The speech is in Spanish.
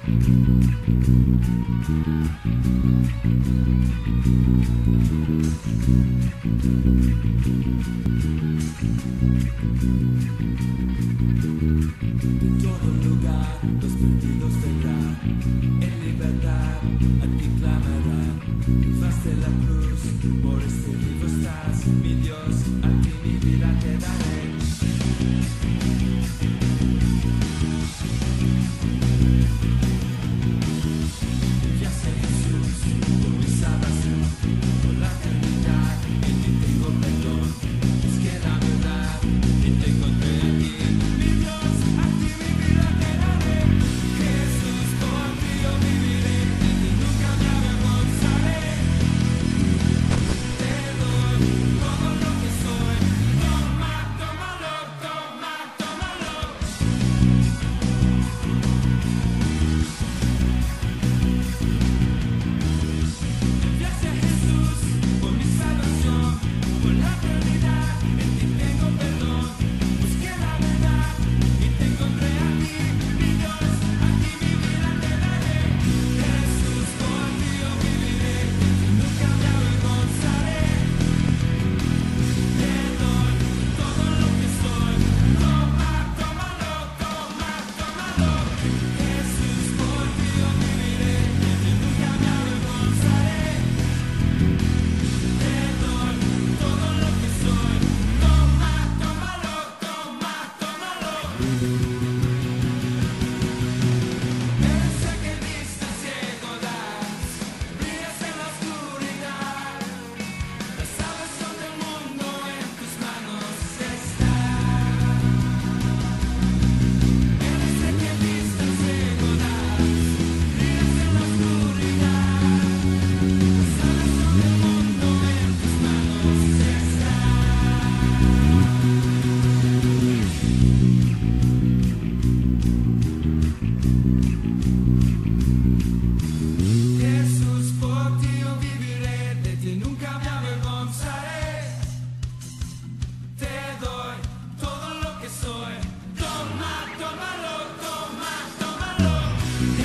Todo lugar, los perdidos vendrán, en libertad a ti clamarán. Tras de la cruz, por este libro estás, mi Dios, a ti mi vida te daré. Enviaste a Jesús por mi salvación, por la eternidad, en ti tengo perdón. Busqué la verdad y te encontré aquí, mi Dios, a ti mi vida te daré. Jesús, por ti yo viviré, de ti nunca me avergonzaré. Te doy todo lo que soy, toma, tómalo, toma, tómalo. Enviaste a Jesús por mi salvación, por la eternidad, en ti tengo perdón. Busqué la verdad y te encontré a ti, mi Dios, a ti mi vida te daré. Jesús, por ti yo viviré, de ti nunca me avergonzaré. Te doy todo lo que soy, toma, tómalo, toma, tómalo. Jesús, por ti yo viviré, de ti nunca me avergonzaré. Te doy todo lo que soy, toma, tómalo, toma, tómalo. Ese que viste ciego das, brillas en la oscuridad. La salvación del mundo en tus manos está. Ese que viste ciego das, brillas en la oscuridad. La salvación del mundo en tus manos está. Jesús, por ti yo viviré, de ti nunca me avergonzaré. Te doy todo lo que soy, toma, tómalo, toma, tómalo.